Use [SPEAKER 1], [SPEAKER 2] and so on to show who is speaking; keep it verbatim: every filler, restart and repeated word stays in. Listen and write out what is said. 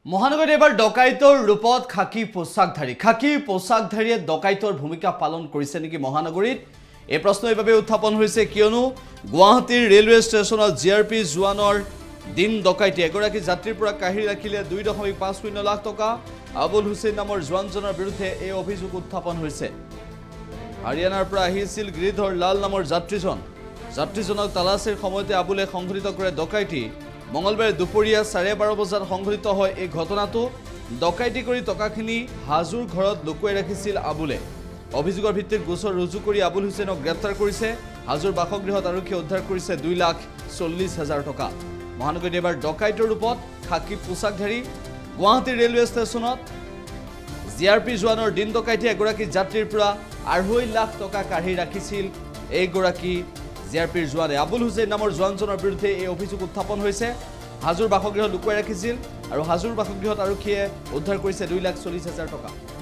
[SPEAKER 1] মহানগৰীত এবাৰ ডকাইতৰ ৰূপত খাকি পোছাকধাৰী খাকি পোছাকধাৰীয়ে ডকাইতৰ ভূমিকা পালন কৰিছে নেকি মহানগৰীত এই প্ৰশ্ন এইভাবে উত্থাপন হৈছে কিয়নো গুৱাহাটীৰ ৰেলৱে ষ্টেচনত জিআৰপি জোৱানৰ দিন ডকাইতে এগৰাকী যাত্ৰীৰ পৰা কাহিৰ ৰাখিলে দুই দশমিক পাঁচ শূন্য লাখ টকা আবুল হুছেইন নামৰ জোৱানজনৰ বিৰুদ্ধে এই অভিযোগ উত্থাপন হৈছে হাৰিয়ানাৰ পৰা আহিছিল গিৰিধৰ লাল নামৰ যাত্ৰীজন যাত্ৰীজনক তালাচীৰ সময়তে আবুলে সংঘটিত কৰে ডকাইতি মঙ্গলবাৰে দুপৰীয়া চাৰে বাৰ বজাত সংঘটিত হয় এই ঘটনাটো ডকাইতি কৰি টকাখিনি হাজুৰ ঘৰত লুকুৱাই ৰাখিছিল আবুলে অভিযোগৰ ভিত্তিত গোচৰ ৰুজু কৰি আবুল হুছেইনক গ্ৰেপ্তাৰ কৰিছে হাজুৰ বাসগৃহত আৰক্ষীয়ে উদ্ধাৰ কৰিছে দুই লাখ চল্লিছ হাজাৰ টকা মহানগৰীত এবাৰ ডকাইতৰ ৰূপত খাকি পোছাকধাৰী গুৱাহাটী ৰেলৱে ষ্টেচনত জিআৰপি জোৱানৰ দিন ডকাইতি এগৰাকী যাত্ৰীৰ পৰা আঢ়ৈ লাখ টকা কাঢ়ি ৰাখিছিল এইগৰাকী জিআৰপিৰ জোৱানে আবুল হুছেইন নামৰ জোৱানজনৰ বিৰুদ্ধে এই অভিযোগ উত্থাপন হৈছে হাজুৰ বাসগৃহত লুকুৱাই ৰাখিছিল আৰু হাজুৰ বাসগৃহত আৰক্ষীয়ে উদ্ধাৰ কৰিছে দুই লাখ চল্লিছ হাজাৰ টকা